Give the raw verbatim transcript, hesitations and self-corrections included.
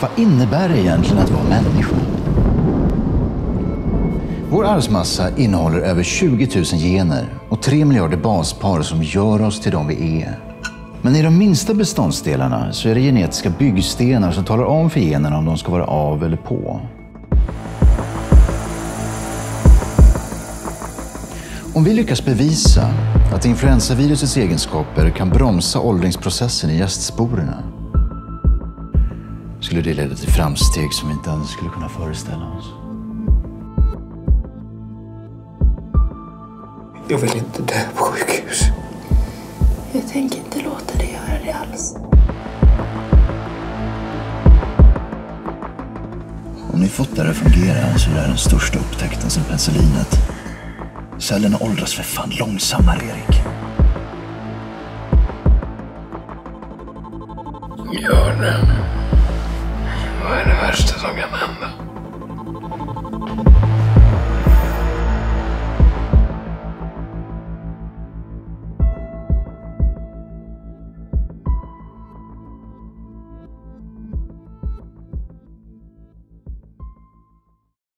Vad innebär det egentligen att vara människa? Vår arvsmassa innehåller över tjugo tusen gener och tre miljarder baspar som gör oss till de vi är. Men i de minsta beståndsdelarna så är det genetiska byggstenar som talar om för generna om de ska vara av eller på. Om vi lyckas bevisa att influensavirusets egenskaper kan bromsa åldringsprocessen i gästsporerna skulle det leda till framsteg som vi inte ens skulle kunna föreställa oss. Jag vill inte dö på sjukhus. Jag tänker inte låta dig göra det alls. Om ni fått det att fungera så är det den största upptäckten sedan penicillinet. Cellerna åldras för fan långsammare, Erik. Gör det. Vad är det värsta som kan hända?